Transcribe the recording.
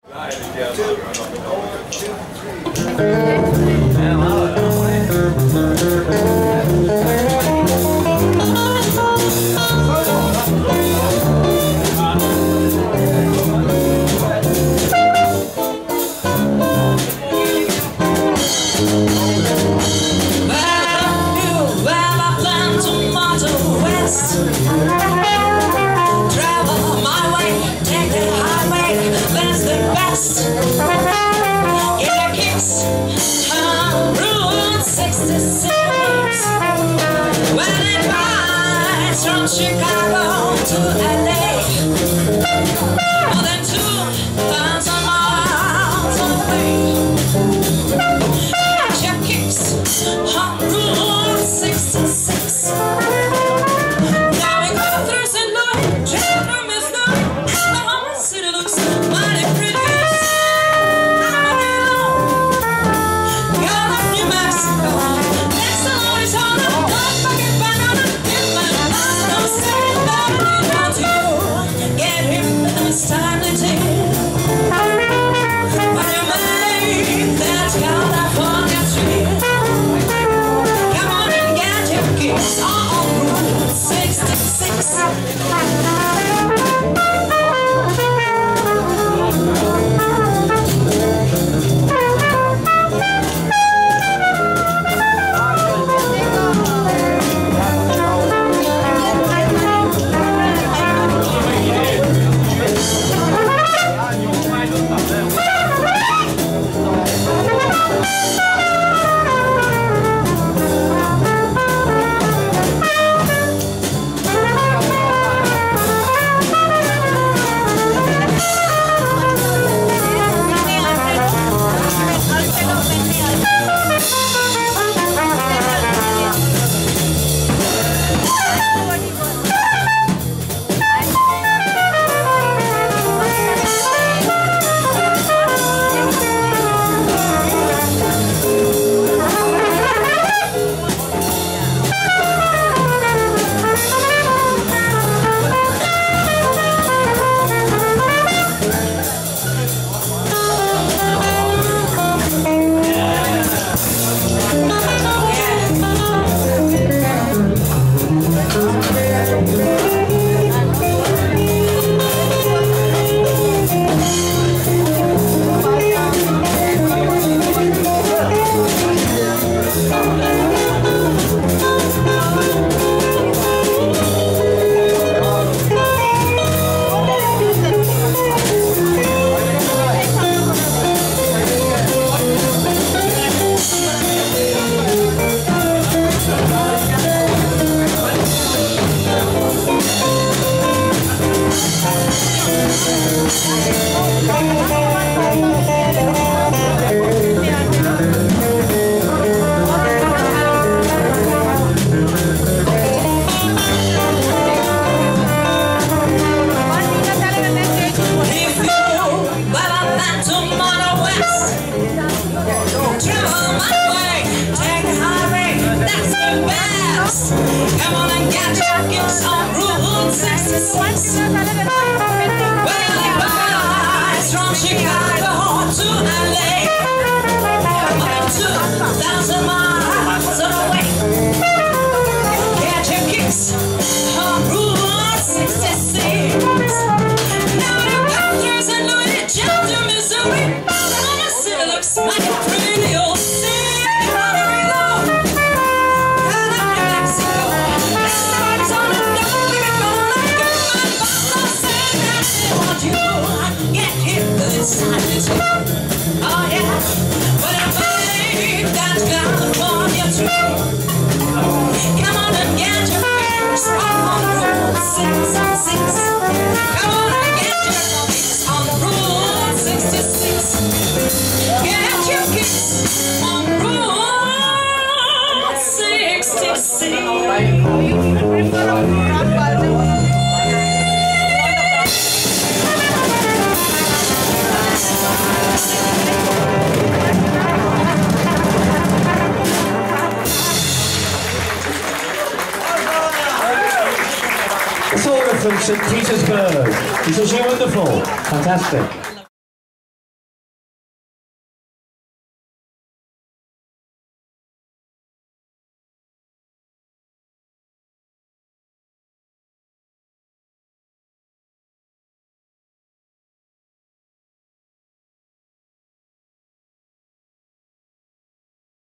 From Chicago to LA, more than 2,000 miles away. Catch your kicks on Route 66. Now we go through St. Louis, drive through Missouri. The whole city looks mighty pretty. Got up New Mexico, next to Arizona. Don't forget banana. It's time to take when you make that California trip. Come on and get your kicks on Route 66. Come on and get your kicks on Route 66. Well, it goes from Chicago to LA, more than 2,000 miles away. Get your kicks on Route 66. Now you come through St. Louis, jump to Missouri. The city looks like a pretty old city. Oh yeah, but I believe that California trip. Come on and get your kicks on Route 66. Come on and get your kicks on Route 66. Get your kicks on Route 66. From St. Petersburg. Isn't she wonderful? Fantastic.